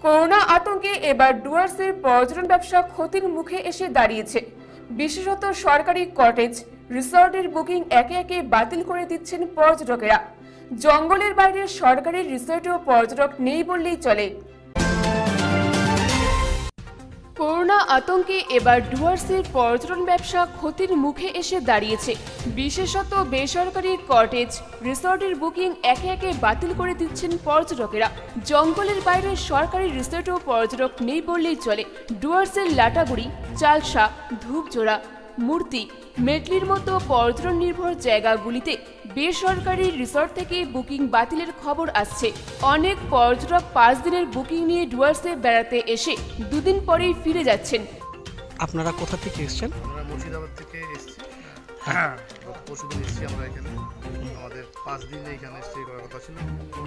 Corona আতঙ্কে এবার ডুয়ার্সের পর্যটন ব্যবসা ক্ষতির মুখে এসে দাঁড়িয়েছে। বিশেষত সরকারি কটেজ রিসর্টের বুকিং একে একে বাতিল করে দিচ্ছেন পর্যটকেরা। জঙ্গলের বাইরে সরকারি রিসর্টেও পর্যটক নেই বললেই চলে। করোনা আতঙ্কে এবার ডুয়ার্সের পর্যটন ব্যবসা ক্ষতির মুখে এসে দাঁড়িয়েছে। বিশেষত বেসরকারি কটেজ রিসর্টের বুকিং একে একে বাতিল করে দিচ্ছেন পর্যটকেরা। জঙ্গলের বাইরে সরকারি রিসর্টেও পর্যটক নেই বললেই চলে। ডুয়ার্সের লাটাগুড়ি, চালসা, ধূপজোড়া, মূর্তি, মেটলির মতো পর্যটন নির্ভর জায়গাগুলিতে বেসরকারি রিসর্ট থেকে বুকিং বাতিলের খবর আসছে। অনেক পর্যটক 5 দিনের বুকিং নিয়ে ডুয়ার্সে বেড়াতে এসে দুদিন পরেই ফিরে যাচ্ছেন। আপনারা কোথা থেকে এসেছেন? আমরা মুর্শিদাবাদ থেকে এসেছি। হ্যাঁ, পরশুদিন এসেছি আমরা এখানে। আমাদের 5 দিন এখানে স্টে করার কথা ছিল।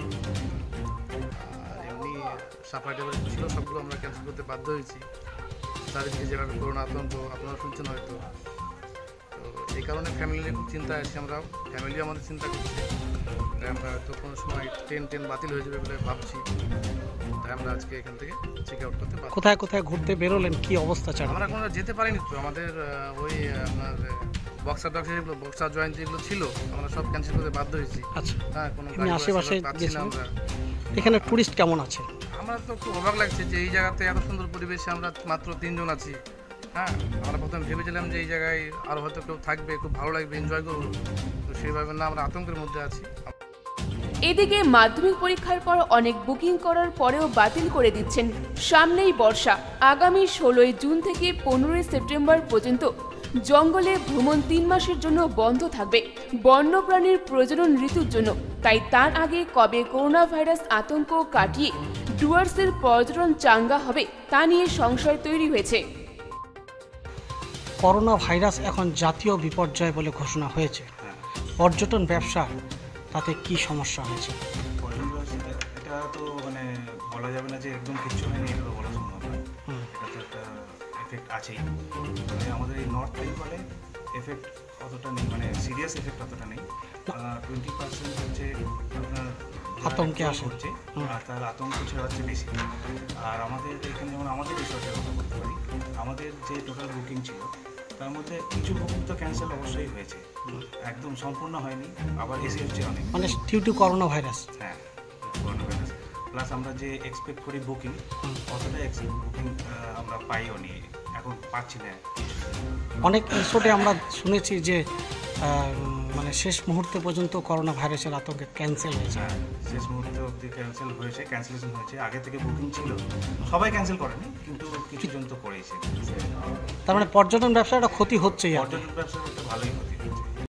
আর এমনি সাফারি টাফারি ছিল, সবগুলো আমরা ক্যান্সেল করতে বাধ্য হয়েছি। চারিদিকে যেভাবে করোনা আতঙ্ক আপনারা শুনছেন হয়তো, তো এই কারণে ফ্যামিলি নিয়ে খুব চিন্তায় আছি। আমরা ফ্যামিলিও আমাদের চিন্তা করছি, তাই আমরা হয়তো কোনো সময় ট্রেন বাতিল হয়ে যাবে বলে ভাবছি। তাই আমরা আজকে এখান থেকে চেক আউট করতে পারছি। কোথায় কোথায় ঘুরতে বেরোলেন, কি অবস্থা? আমরা কোনো যেতে পারিনি তো, আমাদের ওই আপনার বক্সার জয়েন্ট যেগুলো ছিল আমরা সব ক্যান্সেল করতে বাধ্য হয়েছি। আচ্ছা, হ্যাঁ, কোনো আশেপাশে পাচ্ছি না আমরা। এখানে টুরিস্ট কেমন আছে? আমরা তো খুব অবাক লাগছে যে এই জায়গাতে এত সুন্দর পরিবেশে আমরা মাত্র 3 জন আছি। হ্যাঁ, আমরা প্রথমে ভেবেছিলাম যে এই জায়গায় আরও হয়তো কেউ থাকবে, খুব ভালো লাগবে, এনজয় করবো, তো সেইভাবে না, আমরা আতঙ্কের মধ্যে আছি। এদিকে মাধ্যমিক পরীক্ষার পর অনেক বুকিং করার পরেও বাতিল করে দিচ্ছেন। সামনেই বর্ষা, আগামী 16 জুন থেকে 15 সেপ্টেম্বর পর্যন্ত জঙ্গলে ভ্রমণ 3 মাসের জন্য বন্ধ থাকবে বন্যপ্রাণীর প্রজনন ঋতুর জন্য। তাই তার আগে কবে করোনা ভাইরাস আতঙ্ক কাটিয়ে ডুয়ার্সের পর্যটন চাঙ্গা হবে তা নিয়ে সংশয় তৈরি হয়েছে। করোনা ভাইরাস এখন জাতীয় বিপর্যয় বলে ঘোষণা হয়েছে। পর্যটন ব্যবসা তাতে কি সমস্যা হয়েছে? এটা তো মানে বলা যাবে না যে একদম কিচ্ছু হয়নি, এটা তো বলা সম্ভব না। এটা তো একটা এফেক্ট আছেই। মানে আমাদের এই নর্থ বেঙ্গলে এফেক্ট অতটা নেই, মানে সিরিয়াস এফেক্ট অতটা নেই। 20% হচ্ছে আপনার আতঙ্কে আসে, আর তার আতঙ্ক ছড়াচ্ছে বেশি। আর আমাদের এখানে যেমন আমাদের রিসর্টের কথা বলতে পারি, আমাদের যে টোটাল বুকিং ছিল তার মধ্যে কিছু বুকিং তো ক্যান্সেল অবশ্যই হয়েছে, একদম সম্পূর্ণ হয়নি, আবার এসে হচ্ছে অনেক, মানে ডিউ টু করোনা ভাইরাস। হ্যাঁ, করোনা ভাইরাস প্লাস আমরা যে এক্সপেক্ট করি বুকিং, অতটা বুকিং আমরা পাইও নি, এখন পাচ্ছি না। অনেক রিসোর্টে আমরা শুনেছি যে মানে শেষ মুহূর্তে পর্যন্ত করোনা ভাইরাসের আতঙ্কে ক্যান্সেল হয়েছে। হ্যাঁ, শেষ মুহূর্তে অবধি ক্যান্সেলেশন হয়েছে। আগে থেকে বুকিং ছিল, সবাই ক্যান্সেল করেনি, কিন্তু কিছু জন তো করেছে। তার মানে পর্যটন ব্যবসাটা ক্ষতি হচ্ছেই। পর্যটন ব্যবসার একটা ভালোই ক্ষতি।